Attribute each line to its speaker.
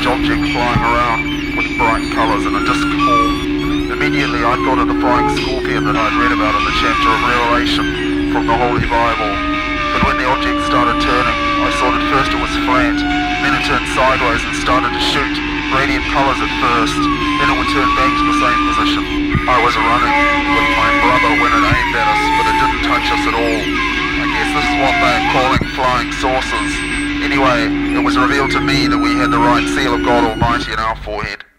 Speaker 1: strange object flying around with bright colours in a disc form. Immediately I thought of the flying scorpion that I'd read about in the chapter of Revelation from the Holy Bible. But when the object started turning, I saw that first it was flat, then it turned sideways and started to shoot radiant colours at first, then it would turn back to the same position. I was running with my brother when it aimed at us, but it didn't touch us at all. I guess this is what they're calling flying saucers. Anyway, it was revealed to me that we had the right seal of God Almighty in our forehead.